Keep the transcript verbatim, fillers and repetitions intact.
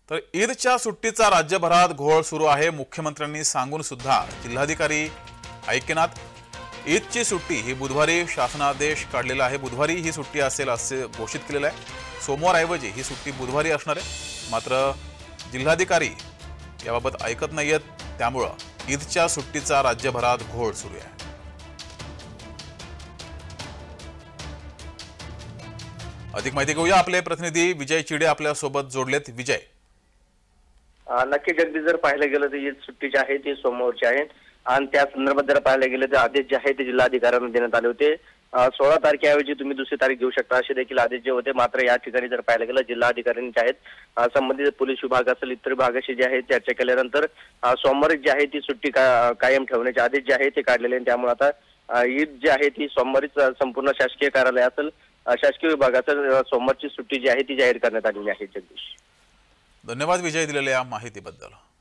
तर ईदच्या सुट्टीचा राज्यभरात घोळ सुरू आहे। मुख्यमंत्र्यांनी सांगून सुद्धा जिल्हाधिकारी ऐकनात। ईदची सुट्टी ही बुधवारी शासनादेश काढलेला आहे। बुधवारी ही सुट्टी असेल असे घोषित केलेलं आहे। सोमवारऐवजी ही सुट्टी बुधवारी असणार आहे। मात्र जिल्हाधिकारी याबाबत ऐकत नाहीयेत, त्यामुळे ईदच्या सुट्टीचा राज्यभरात घोळ सुरू आहे। अधिक माहिती घेऊया, आपले प्रतिनिधी विजय चिडे आपल्या सोबत जोडलेत। विजय, नक्की जगदीश, जर पाहायला गेलं तर ईद सुट्टी जी आहे ती सोमवारची आहे आणि त्या संदर्भात जर पाहायला गेलं तर आदेश जे आहे ते जिल्हाधिकाऱ्यांना देण्यात आले होते। सोळा तारखेऐवजी तुम्ही दुसरी तारीख घेऊ शकता असे देखील आदेश जे होते। मात्र या ठिकाणी जर पाहायला गेलं जिल्हाधिकाऱ्यांनी जे आहेत संबंधित पोलीस विभाग असेल इतर विभागाशी जे आहे चर्चा केल्यानंतर सोमवारी जी आहे ती सुट्टी कायम ठेवण्याचे आदेश जे आहे ते काढलेले आहेत। त्यामुळे आता ईद जी आहे ती सोमवारीच संपूर्ण शासकीय कार्यालय असेल शासकीय विभागाचं सोमवारची सुट्टी जी आहे ती जाहीर करण्यात आलेली आहे। जगदीश, धन्यवाद विजय दिलेल्या माहितीबद्दल।